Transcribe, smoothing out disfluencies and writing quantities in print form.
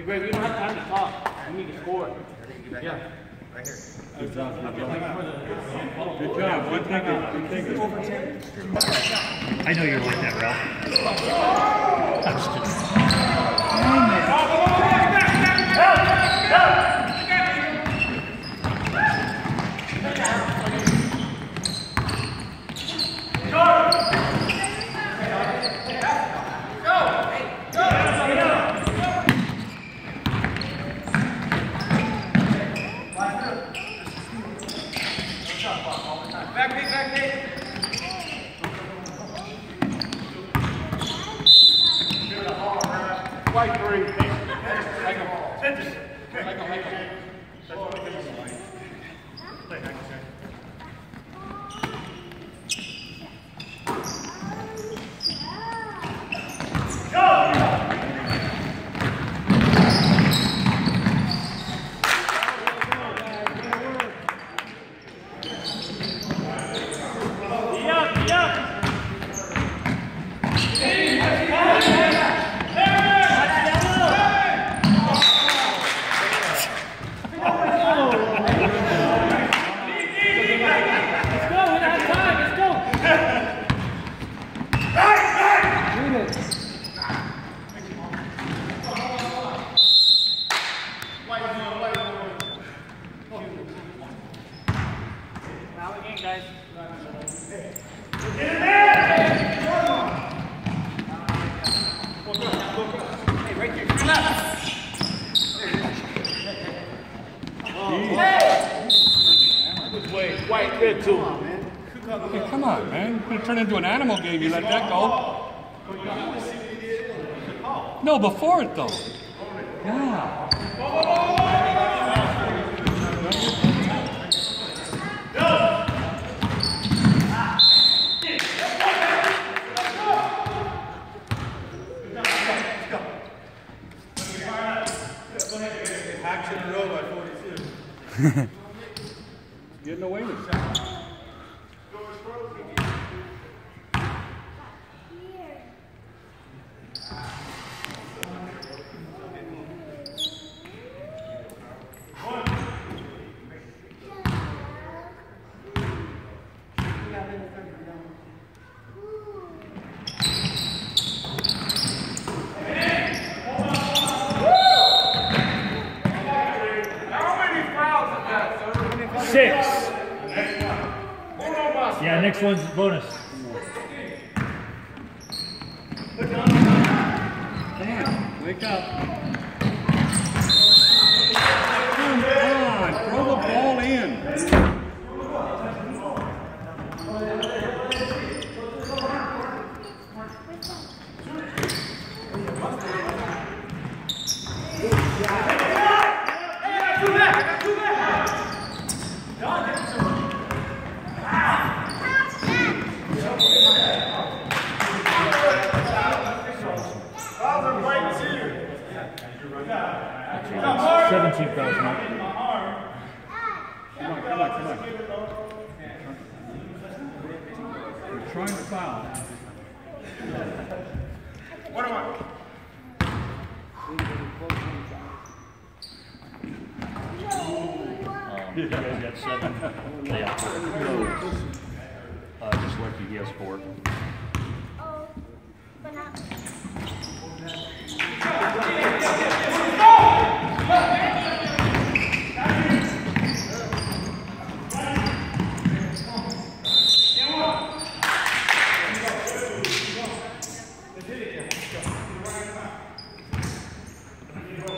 Hey, Greg, we don't have time to talk. We need to score. Yeah. Right here. Good job. Good job. Good thinking. Good thinking. I know you're like that, Ralph. That's just... White three. White good too. Hey, come on, man. You're going to turn into an animal game. You let that go. No, before it, though. Yeah. 42. Getting away with it. Six. Yeah, next one's bonus. Damn, wake up. Come on, throw the ball in. 17,000. Come on. You're trying to foul. What am I? You guys got 7. Yeah. Just lucky he has 4.